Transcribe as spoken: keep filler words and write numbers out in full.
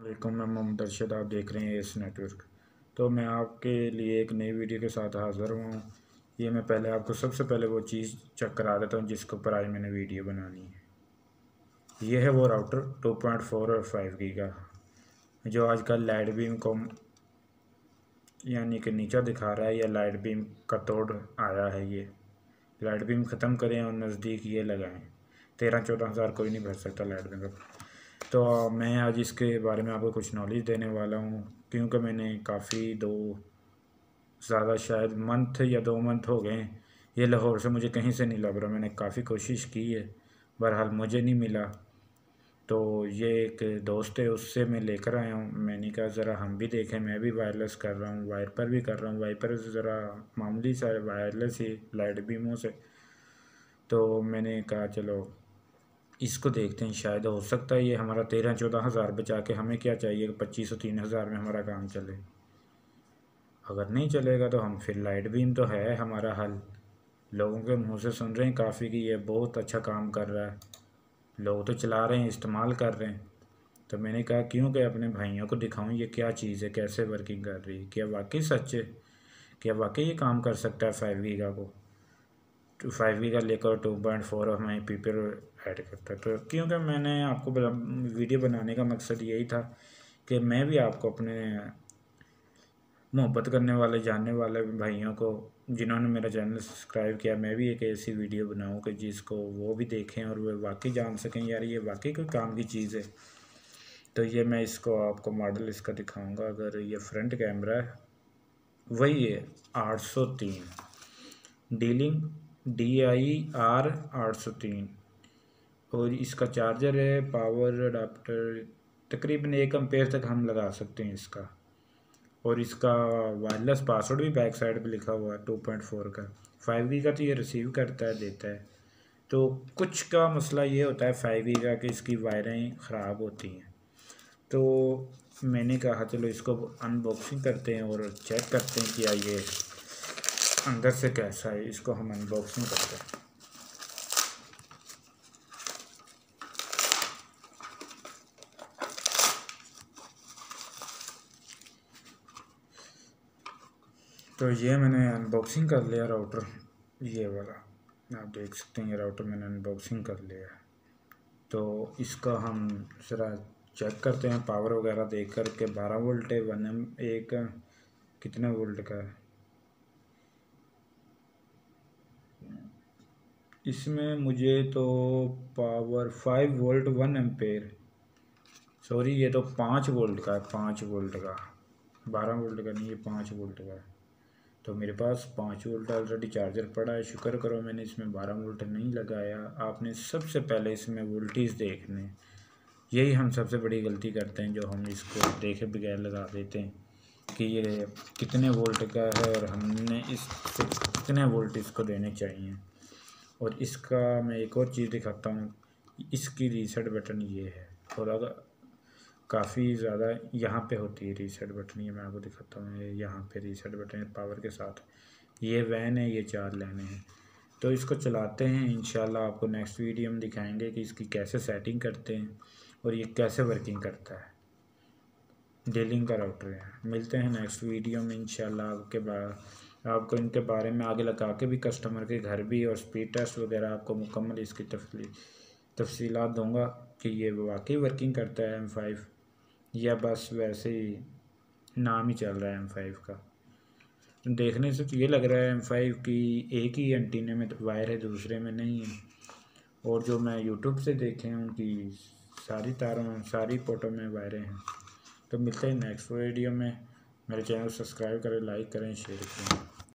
वालेकुम, मैं मोहम्मद अरशद, आप देख रहे हैं एस नेटवर्क। तो मैं आपके लिए एक नई वीडियो के साथ हाज़िर हुआ हूँ। ये मैं पहले आपको सबसे पहले वो चीज़ चेक करा देता हूँ जिसके ऊपर आज मैंने वीडियो बनानी है। ये है वो राउटर टू पॉइंट फोर और फाइव की का, जो आजकल लाइट बीम को यानी कि नीचा दिखा रहा है, या लाइट बीम का तोड़ आया है। ये लाइट बीम ख़त्म करें और नज़दीक ये लगाएं। तेरह चौदह हज़ार कोई नहीं भर सकता लाइट बीम का। तो मैं आज इसके बारे में आपको कुछ नॉलेज देने वाला हूँ, क्योंकि मैंने काफ़ी दो ज़्यादा शायद मंथ या दो मंथ हो गए ये लाहौर से मुझे कहीं से नहीं लग रहा। मैंने काफ़ी कोशिश की है, बहरहाल मुझे नहीं मिला। तो ये एक दोस्त है, उससे मैं लेकर आया हूँ। मैंने कहा ज़रा हम भी देखें। मैं भी वायरलेस कर रहा हूँ, वायर पर भी कर रहा हूँ। वायर पर ज़रा मामूली सा वायरलेस ही लाइट बीमों से। तो मैंने कहा चलो इसको देखते हैं, शायद हो सकता है ये हमारा तेरह चौदह हज़ार बचा के, हमें क्या चाहिए कि पच्चीस सौ तीन हज़ार में हमारा काम चले। अगर नहीं चलेगा तो हम फिर लाइट बीम तो है हमारा हल। लोगों के मुंह से सुन रहे हैं काफ़ी कि ये बहुत अच्छा काम कर रहा है, लोग तो चला रहे हैं, इस्तेमाल कर रहे हैं। तो मैंने कहा क्यों कि अपने भाइयों को दिखाऊं ये क्या चीज़ है, कैसे वर्किंग कर रही है, क्या वाकई सच है, क्या वाकई ये काम कर सकता है। फाइव गीगा को टू फाइव गीगा लेकर टू पॉइंट फोर हमारे पी पर ऐड करता है। तो क्योंकि मैंने आपको वीडियो बनाने का मकसद यही था कि मैं भी आपको अपने मोहब्बत करने वाले, जानने वाले भाइयों को जिन्होंने मेरा चैनल सब्सक्राइब किया, मैं भी एक ऐसी वीडियो बनाऊं कि जिसको वो भी देखें और वो वाकई जान सकें यार ये वाकई कोई काम की चीज़ है। तो ये मैं इसको आपको मॉडल इसका दिखाऊंगा। अगर ये फ्रंट कैमरा है, वही है आठ सौ तीन डीलिंग डी आई आर आठ सौ तीन, और इसका चार्जर है, पावर अडाप्टर तकरीबन एक एम्पेयर तक हम लगा सकते हैं इसका। और इसका वायरलेस पासवर्ड भी बैक साइड पे लिखा हुआ है टू पॉइंट फोर का। फाइव जी का तो ये रिसीव करता है, देता है। तो कुछ का मसला ये होता है फाइव जी का कि इसकी वायरें ख़राब होती हैं। तो मैंने कहा चलो इसको अनबॉक्सिंग करते हैं और चेक करते हैं कि ये अंदर से कैसा है। इसको हम अनबॉक्सिंग करते हैं। तो ये मैंने अनबॉक्सिंग कर लिया राउटर, ये वाला आप देख सकते हैं। ये राउटर मैंने अनबॉक्सिंग कर लिया है। तो इसका हम ज़रा चेक करते हैं पावर वगैरह देख कर के बारह वोल्ट है, वन एम एक कितने वोल्ट का है। इसमें मुझे तो power five volt one ampere, sorry ये तो पाँच वोल्ट का है, पाँच वोल्ट का, बारह वोल्ट का नहीं, ये पाँच वोल्ट का है। तो मेरे पास पाँच वोल्ट ऑलरेडी चार्जर पड़ा है। शुक्र करो मैंने इसमें बारह वोल्ट नहीं लगाया। आपने सबसे पहले इसमें वोल्टेज देखने, यही हम सबसे बड़ी गलती करते हैं, जो हम इसको देखे बगैर लगा देते हैं कि ये कितने वोल्ट का है और हमने इसको कितने वोल्ट इसको देने चाहिए। और इसका मैं एक और चीज़ दिखाता हूँ, इसकी रीसेट बटन ये है, और अगर काफ़ी ज़्यादा यहाँ पे होती है रीसेट बटन, ये मैं आपको दिखाता हूँ। ये यहाँ पे रीसेट बटन है पावर के साथ। ये वैन है, ये चार लाइनें हैं। तो इसको चलाते हैं, इंशाल्लाह आपको नेक्स्ट वीडियो में दिखाएंगे कि इसकी कैसे सेटिंग करते हैं और ये कैसे वर्किंग करता है। डीलिंग का राउटर है। मिलते हैं नेक्स्ट वीडियो में इंशाल्लाह। आपके बाद आपको इनके बारे में आगे लगा के भी कस्टमर के घर भी और स्पीड टेस्ट वगैरह आपको मुकम्मल इसकी तफसीलात दूँगा कि ये वाकई वर्किंग करता है एम फाइव, या बस वैसे ही नाम ही चल रहा है एम फाइव का। देखने से तो ये लग रहा है एम फाइव की एक ही एंटीने में तो वायर है, दूसरे में नहीं है। और जो मैं यूट्यूब से देखे हैं उनकी सारी तारों में, सारी पोर्टों में वायरें हैं। तो मिलते हैं नेक्स्ट वीडियो में। मेरे चैनल सब्सक्राइब करें, लाइक करें, शेयर करें।